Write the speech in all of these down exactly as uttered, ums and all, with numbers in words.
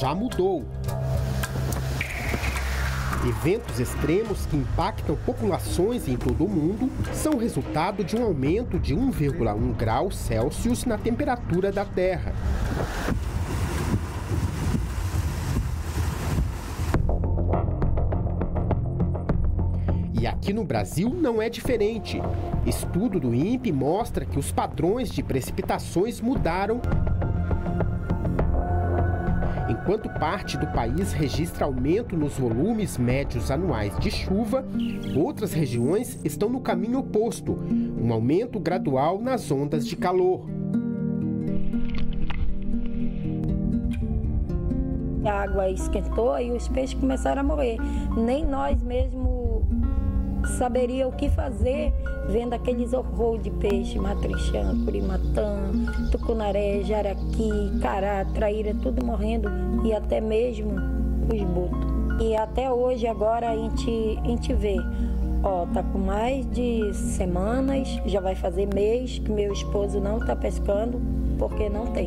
já mudou. Eventos extremos que impactam populações em todo o mundo são resultado de um aumento de um vírgula um grau Celsius na temperatura da Terra. E aqui no Brasil não é diferente. Estudo do INPE mostra que os padrões de precipitações mudaram. Enquanto parte do país registra aumento nos volumes médios anuais de chuva, outras regiões estão no caminho oposto, um aumento gradual nas ondas de calor. A água esquentou e os peixes começaram a morrer. Nem nós mesmos saberia o que fazer vendo aqueles horror de peixe, matrinchã, curimatã, tucunaré, jaraqui, cará, traíra, tudo morrendo e até mesmo os botos. E até hoje agora a gente, a gente vê, ó, tá com mais de semanas, já vai fazer mês que meu esposo não tá pescando porque não tem.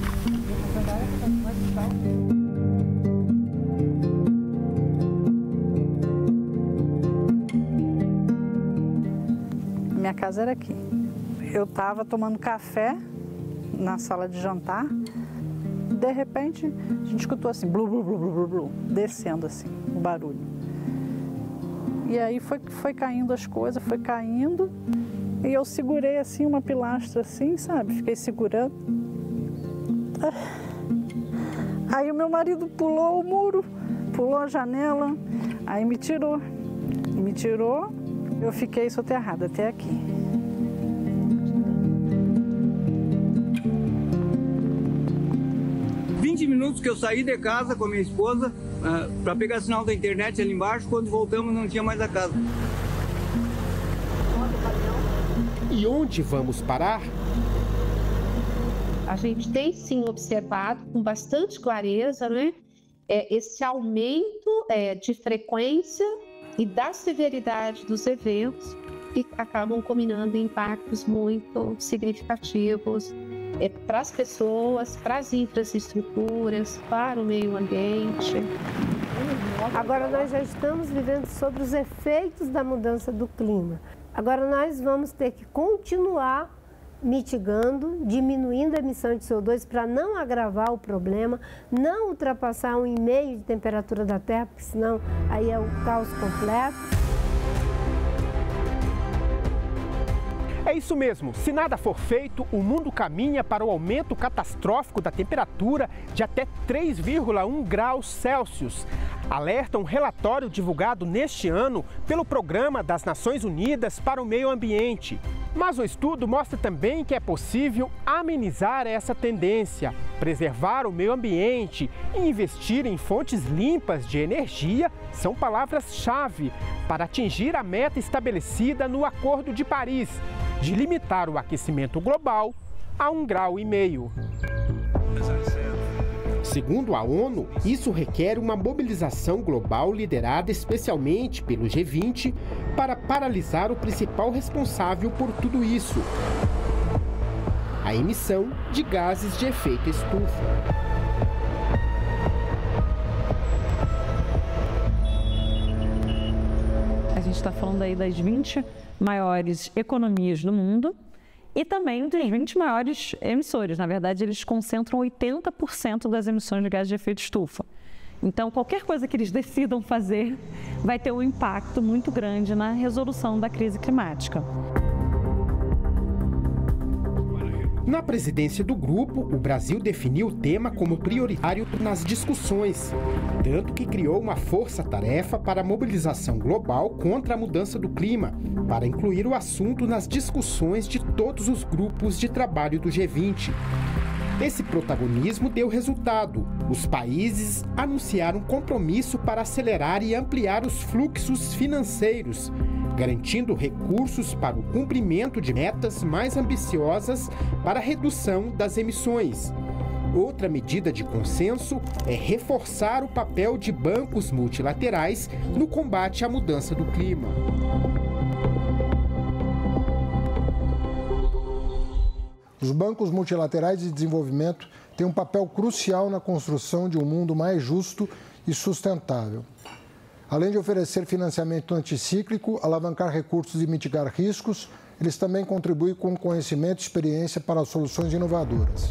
Minha casa era aqui. Eu estava tomando café na sala de jantar. De repente, a gente escutou assim, blu, blu, blu, blu, blu, descendo assim, o barulho. E aí foi, foi caindo as coisas, foi caindo. E eu segurei assim uma pilastra assim, sabe? Fiquei segurando. Aí o meu marido pulou o muro, pulou a janela, aí me tirou. Me tirou. Eu fiquei soterrada até aqui. vinte minutos que eu saí de casa com a minha esposa uh, para pegar sinal da internet ali embaixo. Quando voltamos não tinha mais a casa. E onde vamos parar? A gente tem sim observado com bastante clareza, né, é, esse aumento é, de frequência e da severidade dos eventos que acabam combinando impactos muito significativos é, para as pessoas, para as infraestruturas, para o meio ambiente. Agora nós já estamos vivendo sobre os efeitos da mudança do clima. Agora nós vamos ter que continuar mitigando, diminuindo a emissão de C O dois para não agravar o problema, não ultrapassar um e meio de temperatura da Terra, porque senão aí é o caos completo. É isso mesmo, se nada for feito, o mundo caminha para o aumento catastrófico da temperatura de até três vírgula um graus Celsius. Alerta um relatório divulgado neste ano pelo Programa das Nações Unidas para o Meio Ambiente. Mas o estudo mostra também que é possível amenizar essa tendência, preservar o meio ambiente e investir em fontes limpas de energia são palavras-chave para atingir a meta estabelecida no Acordo de Paris, de limitar o aquecimento global a um grau e meio. Segundo a ONU, isso requer uma mobilização global liderada especialmente pelo G vinte para paralisar o principal responsável por tudo isso: a emissão de gases de efeito estufa. A gente está falando aí das vinte maiores economias do mundo e também dos vinte maiores emissores. Na verdade, eles concentram oitenta por cento das emissões de gás de efeito estufa. Então, qualquer coisa que eles decidam fazer vai ter um impacto muito grande na resolução da crise climática. Na presidência do grupo, o Brasil definiu o tema como prioritário nas discussões, tanto que criou uma força-tarefa para a mobilização global contra a mudança do clima, para incluir o assunto nas discussões de todos os grupos de trabalho do G vinte. Esse protagonismo deu resultado. Os países anunciaram compromisso para acelerar e ampliar os fluxos financeiros, garantindo recursos para o cumprimento de metas mais ambiciosas para a redução das emissões. Outra medida de consenso é reforçar o papel de bancos multilaterais no combate à mudança do clima. Os bancos multilaterais de desenvolvimento tem um papel crucial na construção de um mundo mais justo e sustentável. Além de oferecer financiamento anticíclico, alavancar recursos e mitigar riscos, eles também contribuem com conhecimento e experiência para soluções inovadoras.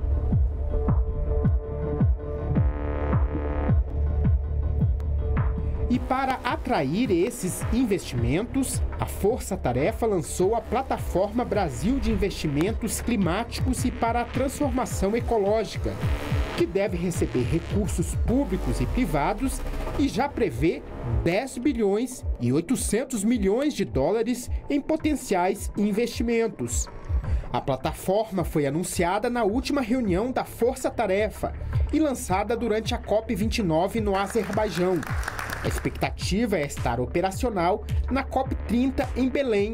E para atrair esses investimentos, a Força Tarefa lançou a Plataforma Brasil de Investimentos Climáticos e para a Transformação Ecológica, que deve receber recursos públicos e privados e já prevê dez bilhões e oitocentos milhões de dólares em potenciais investimentos. A plataforma foi anunciada na última reunião da Força Tarefa e lançada durante a COP vinte e nove no Azerbaijão. A expectativa é estar operacional na COP trinta em Belém.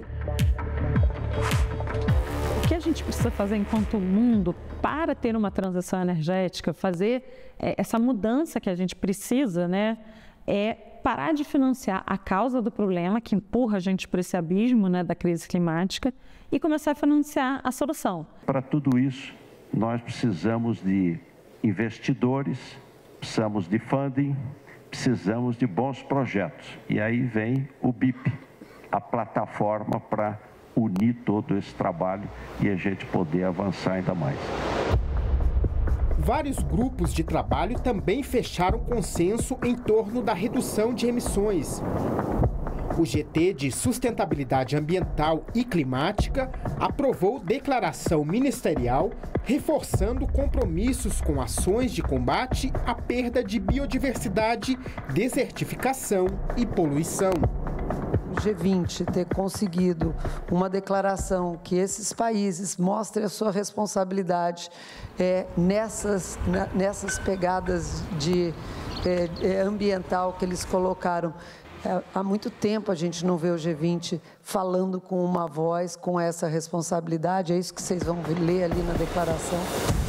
O que a gente precisa fazer enquanto mundo para ter uma transição energética, fazer é, essa mudança que a gente precisa, né, é parar de financiar a causa do problema que empurra a gente para esse abismo, né, da crise climática e começar a financiar a solução. Para tudo isso, nós precisamos de investidores, precisamos de funding, precisamos de bons projetos. E aí vem o B I P, a plataforma para unir todo esse trabalho e a gente poder avançar ainda mais. Vários grupos de trabalho também fecharam consenso em torno da redução de emissões. O G T de Sustentabilidade Ambiental e Climática aprovou declaração ministerial reforçando compromissos com ações de combate à perda de biodiversidade, desertificação e poluição. O G vinte ter conseguido uma declaração que esses países mostrem a sua responsabilidade é, nessas, nessas pegadas de, é, ambiental que eles colocaram. É, há muito tempo a gente não vê o G vinte falando com uma voz, com essa responsabilidade. É isso que vocês vão ler ali na declaração.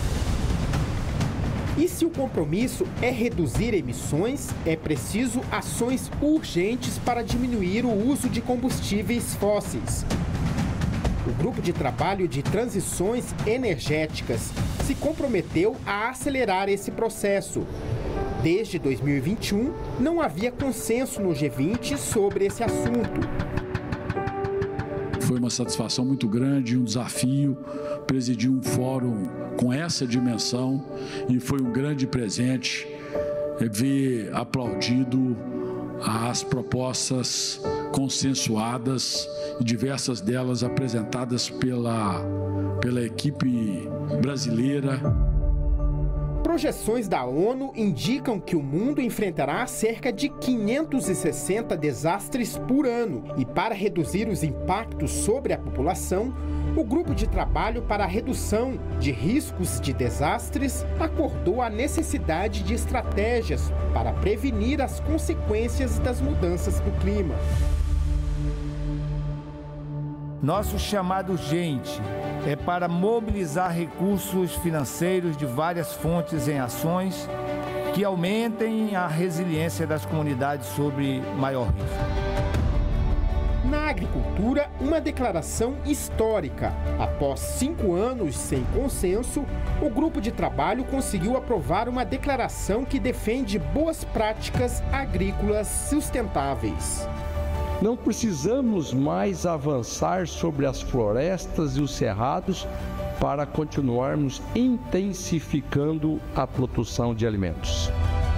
E se o compromisso é reduzir emissões, é preciso ações urgentes para diminuir o uso de combustíveis fósseis. O Grupo de Trabalho de Transições Energéticas se comprometeu a acelerar esse processo. Desde dois mil e vinte e um, não havia consenso no G vinte sobre esse assunto. Foi uma satisfação muito grande, um desafio presidir um fórum com essa dimensão e foi um grande presente ver aplaudido as propostas consensuadas, diversas delas apresentadas pela, pela equipe brasileira. Projeções da ONU indicam que o mundo enfrentará cerca de quinhentos e sessenta desastres por ano. E para reduzir os impactos sobre a população, o Grupo de Trabalho para a Redução de Riscos de Desastres acordou a necessidade de estratégias para prevenir as consequências das mudanças do clima. Nosso chamado urgente é para mobilizar recursos financeiros de várias fontes em ações que aumentem a resiliência das comunidades sobre maior risco. Na agricultura, uma declaração histórica. Após cinco anos sem consenso, o grupo de trabalho conseguiu aprovar uma declaração que defende boas práticas agrícolas sustentáveis. Não precisamos mais avançar sobre as florestas e os cerrados para continuarmos intensificando a produção de alimentos.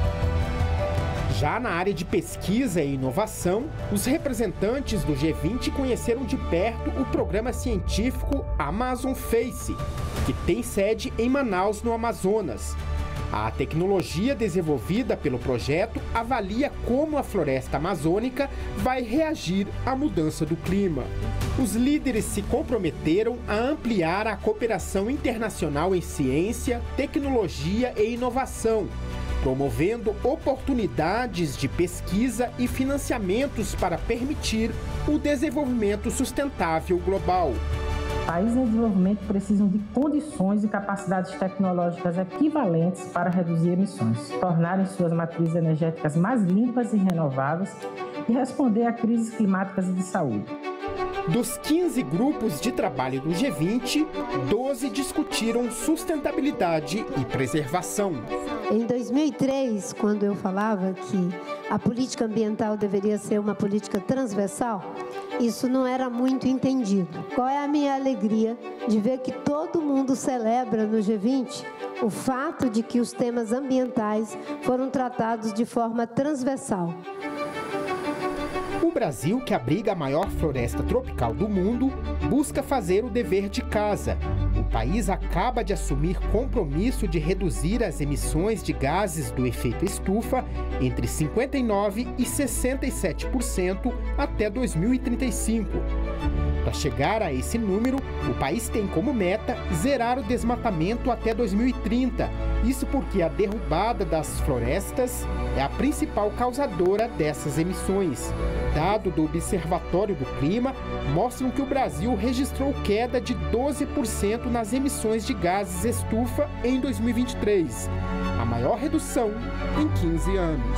Já na área de pesquisa e inovação, os representantes do G vinte conheceram de perto o programa científico Amazon Face, que tem sede em Manaus, no Amazonas. A tecnologia desenvolvida pelo projeto avalia como a floresta amazônica vai reagir à mudança do clima. Os líderes se comprometeram a ampliar a cooperação internacional em ciência, tecnologia e inovação, promovendo oportunidades de pesquisa e financiamentos para permitir o desenvolvimento sustentável global. Países em desenvolvimento precisam de condições e capacidades tecnológicas equivalentes para reduzir emissões, tornarem suas matrizes energéticas mais limpas e renováveis e responder a crises climáticas e de saúde. Dos quinze grupos de trabalho do G vinte, doze discutiram sustentabilidade e preservação. Em dois mil e três, quando eu falava que a política ambiental deveria ser uma política transversal, isso não era muito entendido. Qual é a minha alegria de ver que todo mundo celebra no G vinte o fato de que os temas ambientais foram tratados de forma transversal. O Brasil, que abriga a maior floresta tropical do mundo, busca fazer o dever de casa. O país acaba de assumir compromisso de reduzir as emissões de gases do efeito estufa entre cinquenta e nove por cento e sessenta e sete por cento até dois mil e trinta e cinco. Para chegar a esse número, o país tem como meta zerar o desmatamento até dois mil e trinta. Isso porque a derrubada das florestas é a principal causadora dessas emissões. Dados do Observatório do Clima mostram que o Brasil registrou queda de doze por cento nas emissões de gases estufa em dois mil e vinte e três, a maior redução em quinze anos.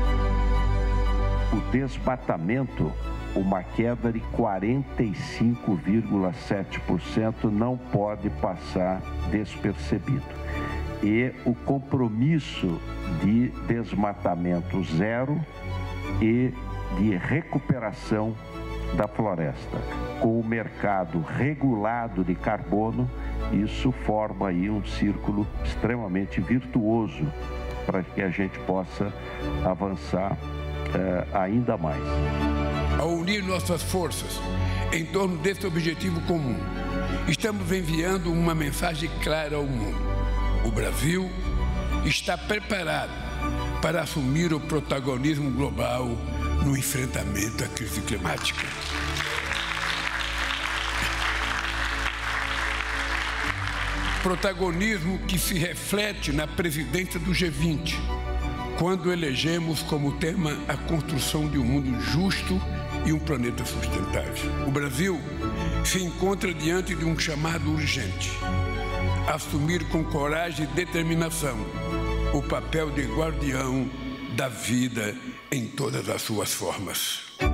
O desmatamento, uma queda de quarenta e cinco vírgula sete por cento, não pode passar despercebido. E o compromisso de desmatamento zero e de recuperação da floresta. Com o mercado regulado de carbono, isso forma aí um círculo extremamente virtuoso para que a gente possa avançar eh, ainda mais. Ao unir nossas forças em torno desse objetivo comum, estamos enviando uma mensagem clara ao mundo. O Brasil está preparado para assumir o protagonismo global no enfrentamento à crise climática. Protagonismo que se reflete na presidência do G vinte, quando elegemos como tema a construção de um mundo justo e um planeta sustentável. O Brasil se encontra diante de um chamado urgente: assumir com coragem e determinação o papel de guardião da vida em todas as suas formas.